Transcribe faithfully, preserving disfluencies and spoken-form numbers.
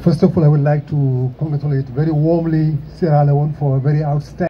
First of all, I would like to congratulate very warmly Sierra Leone for a very outstanding